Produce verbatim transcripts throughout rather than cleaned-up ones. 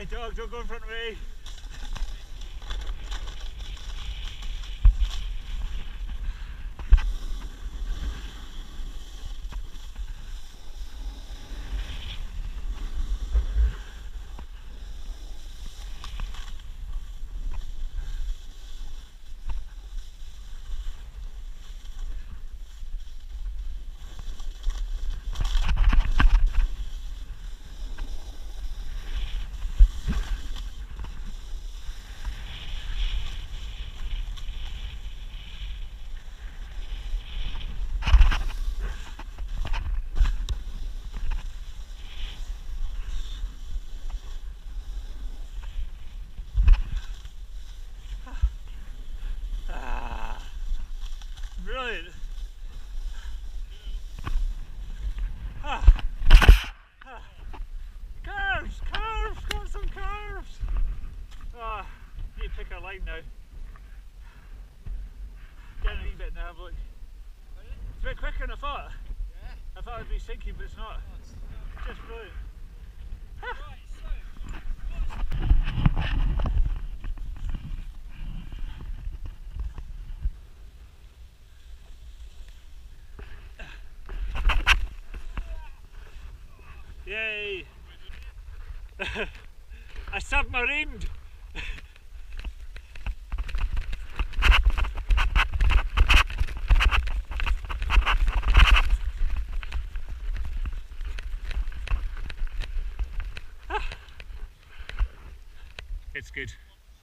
dog, don't go in front of me. Brilliant. Ah. Ah. Curves, curves, got some curves. Ah, need to pick our line now. Getting a wee bit now, have a look. It's a bit quicker than I thought. Yeah. I thought it'd be sinking, but it's not. Oh, it's not. Just brilliant. Right, so, Yay! I submarined! It's good.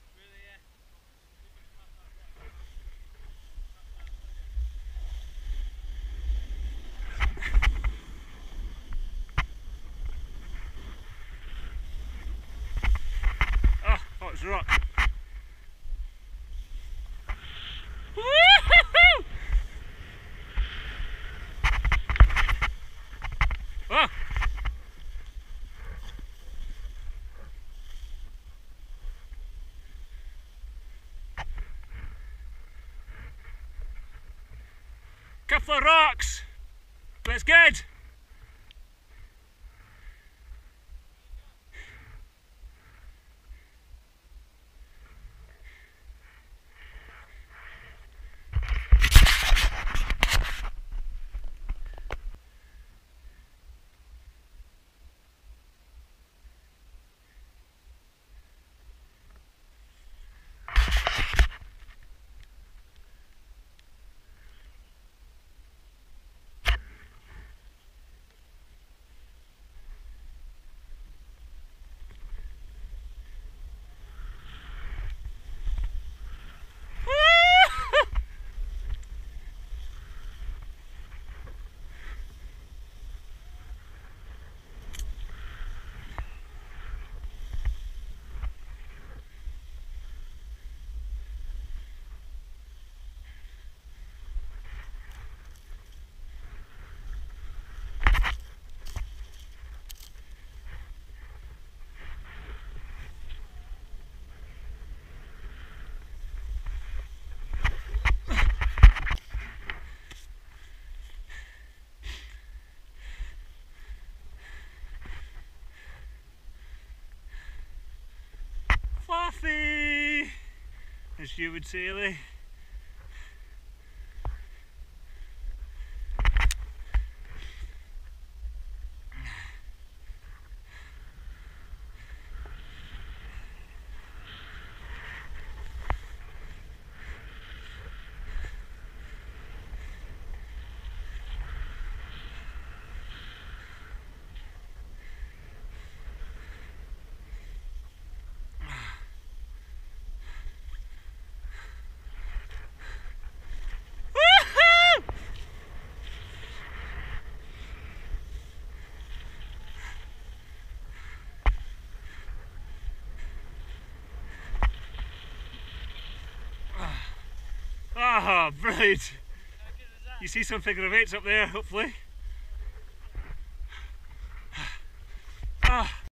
Oh, oh, it's rock. Woo-hoo-hoo! Oh! Couple of rocks, but it's good. Fluffy, as you would say, Lee. Ah, brilliant! You see some figure of eights up there, hopefully. Ah.